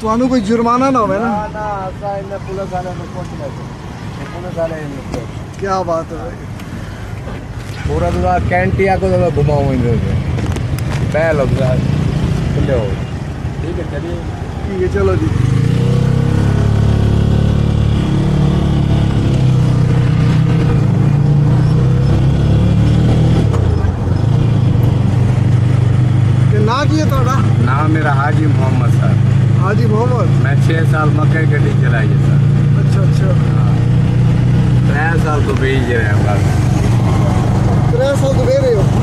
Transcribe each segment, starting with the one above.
ਤੁਹਾਨੂੰ कोई जुर्माना ना होवे ना? ना ऐसा इन पुलिस वाले को कुछ नहीं, पुलिस वाले क्या बात है भाई। पूरा पूरा कैंटिया को तो घुमाऊँ इधर से पहल हो गया खुले हो। ठीक है चलिए, ठीक है चलो जी। ना किए थोड़ा नाम मेरा हाजी मोहम्मद सर। हाजी मोहम्मद। मैं 6 साल मक्के गड्डी चलाई है सर। अच्छा अच्छा। 3 साल तो भेज रहे हैं बस। 3 साल तो भेज रहे हो?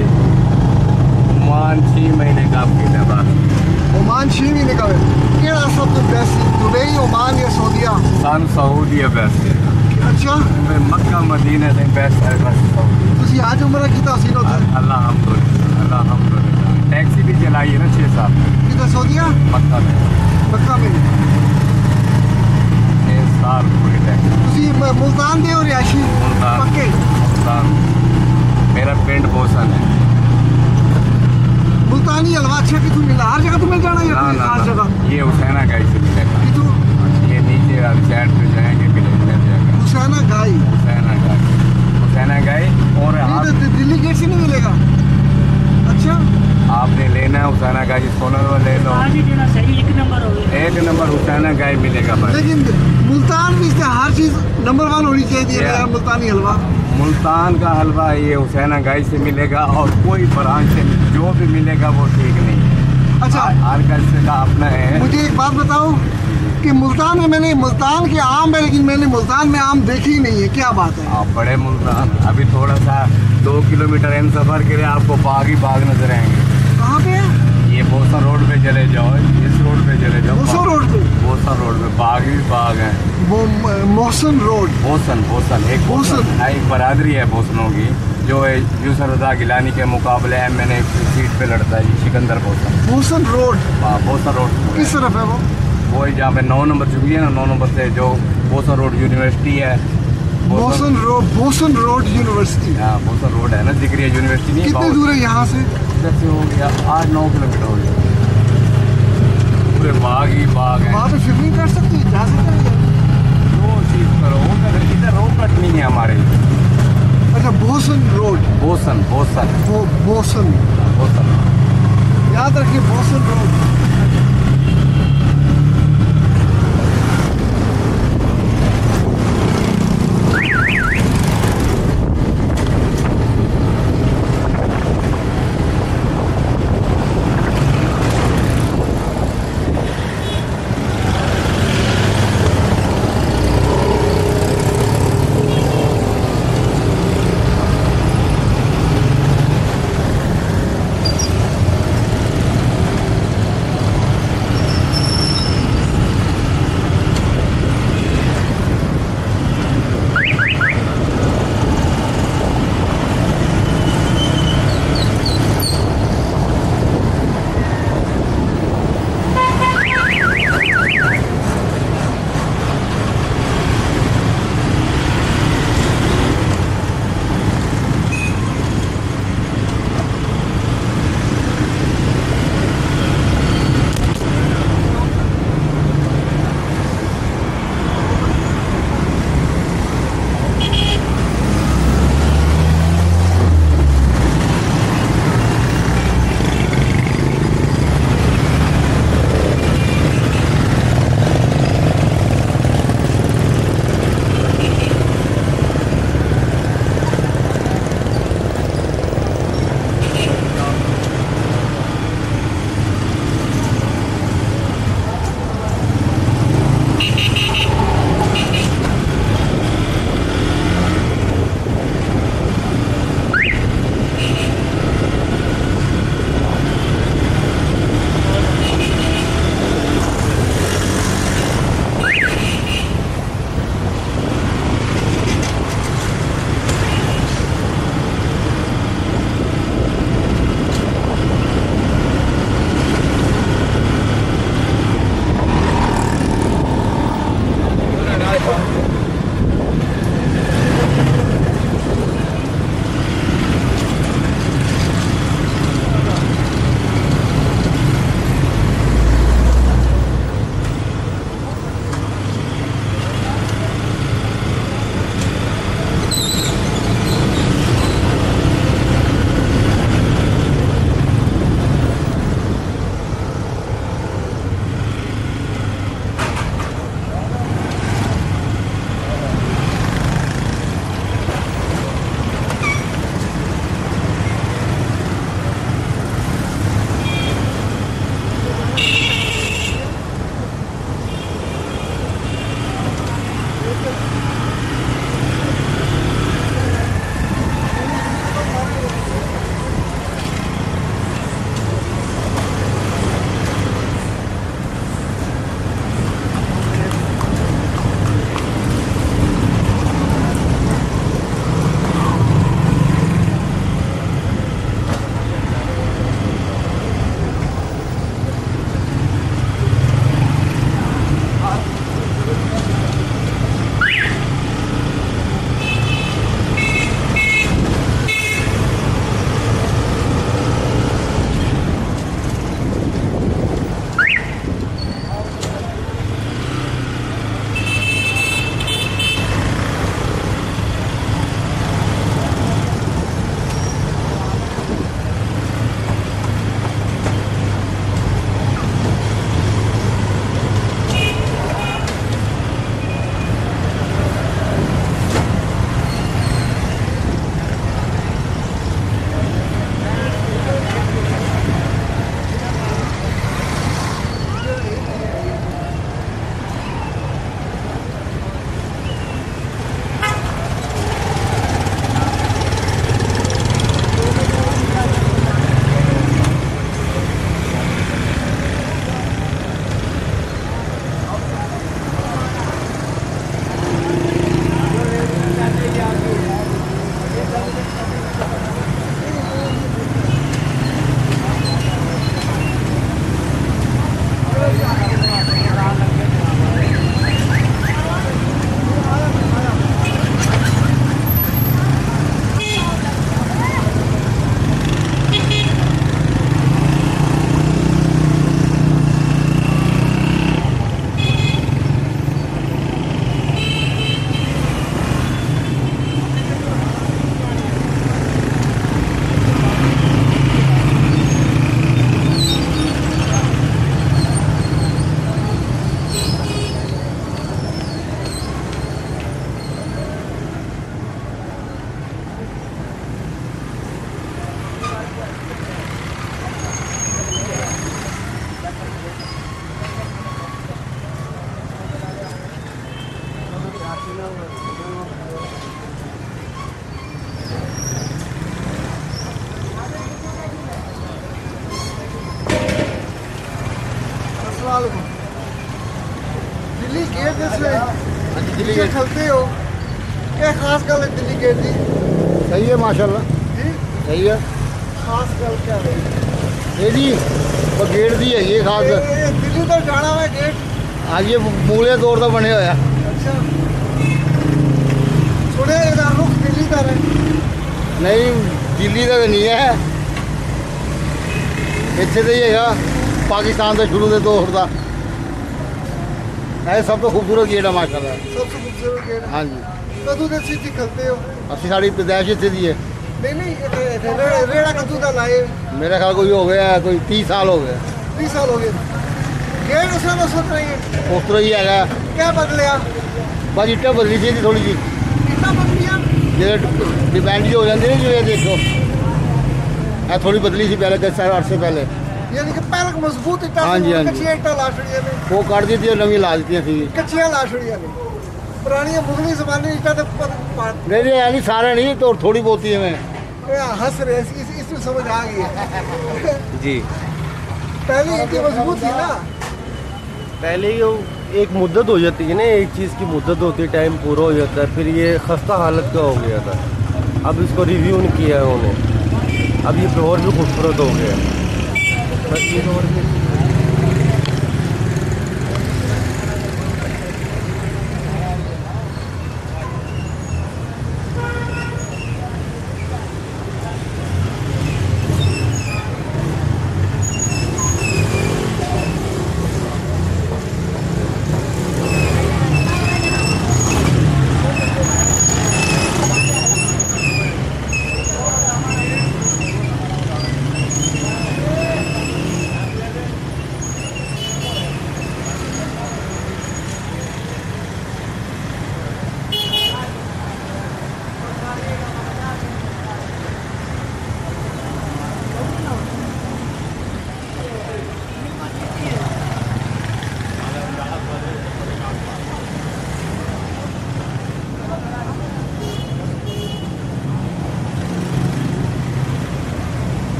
ओमान 6 महीने का आपकी दबा। ओमान 6 महीने का है। केड़ा सब तो बेस्ट दुबई ओमान या सऊदीया? सन सऊदी है बेस्ट। अच्छा मैं मक्का मदीना से बेस्ट है बस सऊदी। ਤੁਸੀਂ आज उम्र की सी नो अल्हम्दुलिल्लाह टैक्सी भी चलाई है ना 6 साल। किधर सऊदीया? मक्का में। मक्का में 6 साल पूरी टैक्सी। ਤੁਸੀਂ मुल्तान दे हो रिहायशी? पक्के? मुल्तान मेरा पिंड बोसन है। मुल्तानी हलवा अच्छा कितु मिला? हर जगह तो मिल जाना है? हर जगह ये हुसैना गाई से मिलेगा। कितु? ये नीचे साइड पे जाएंगे मिल जाएगा। हुसैना गाई? हुसैना गाई और दिल्ली गेट से नहीं मिलेगा? अच्छा आपने लेना है हुसैना गाई, सोनर ले लो। आज ही देना सही, 1 नंबर हो गया। 1 नंबर हुसैना गाई मिलेगा भाई। लेकिन मुल्तान में इससे हर चीज़ नंबर 1 होनी चाहिए। मुल्तानी हलवा, मुल्तान का हलवा ये हुसैना गाई से मिलेगा और कोई ब्रांच से जो भी मिलेगा वो ठीक नहीं है। अच्छा हर कैसे का अपना है। मुझे एक बात बताओ कि मुल्तान में मैंने मुल्तान के आम है लेकिन मैंने मुल्तान में आम देखी ही नहीं है, क्या बात है? आप बड़े मुल्तान अभी थोड़ा सा 2 किलोमीटर इन सफ़र के लिए आपको बाग ही बाग नजर आएंगे। कहाँ पे है? ये बोसन रोड पे चले जाओ, इस रोड पे चले जाओ। बोसन रोड पे? बोसन रोड पे बाग ही बाग है। वो मोहसन रोड? बोसन एक बरादरी है बोसनों की जो है यूसर रजा गिलानी के मुकाबले मैंने सीट पे लड़ता है सिकंदर बोसन रोड। हाँ बोसन रोड किस तरफ है वो? वो जहाँ पे 9 नंबर चुकी है ना, 9 नंबर से जो बोसन रोड यूनिवर्सिटी है। Bosan road university? हाँ बोसन रोड है ना, जिक्रिया यूनिवर्सिटी नहीं। कितनी दूर है यहाँ से? इधर से हो गया 8-9 किलोमीटर हो गया। पूरे बाग ही बाग है। वहाँ पे फिल्मिंग कर सकते हैं? जा सकते हैं? जो चीज़ करो इधर रोड कट नहीं है हमारे। अच्छा बोसन रोड। बोसन याद रखिए बोसन रोड। वालेकुम। दिल्ली गेट जिसमें दिल्ली गेट चलते हो, क्या खास गल है दिल्ली गेट की? सही है माशाल्लाह, जी सही है। खास गल क्या है? ये जी वो गेट दी है ये खास। ये दिल्ली तक जाना हुआ गेट। हाँ ये मूले तौर तो बने हुए हैं। अच्छा सुने ਇਹਦਾ रुख दिल्ली का है? नहीं दिल्ली तक नहीं है, इतने तो ही है पाकिस्तान से शुरू से तौर का है। सब तो खूबसूरत गेट है माशाल्लाह। सबसे खूबसूरत गेट। हाँ जी। कदू दे सीधी खलते हो? असली साड़ी पैदाइश इतने दी है। नहीं रेड़ा कदू का लाए? मेरा ख्याल कोई हो गया है, कोई 30 साल हो गए। 30 साल हो गए। गेट उस समय सोच रही है उस तरह ही है। क्या बदलिया? बस इट्टा बदली थी थोड़ी जी, इतना बदलिया? जो डिपेंड हो जाती है जो ये देखो है थोड़ी बदली थी पहले कई सारे अरसे पहले। यानी कि पहले मजबूत इट्टा हाँ जी, हाँ जी। कच्चियां इट्टा ला छड़िया ने, वो काट दी थी और नवी ला दी थी। कच्चियां ला छड़िया ने। पुरानी मुगली जमाने इट्टा तो नहीं नहीं यानी सारे नहीं तो थोड़ी बहुत ही है। हंस रहे इसमें समझ आ गई है। जी पहले इतनी मजबूत थी ना। पहले ही एक मुद्दत हो जाती है ना, एक चीज़ की मुद्दत होती है, टाइम पूरा हो जाता है, फिर ये खस्ता हालत का हो गया था। अब इसको रिव्यू नहीं किया है उन्होंने, अब ये और भी खूबसूरत हो गया। बस ये और भी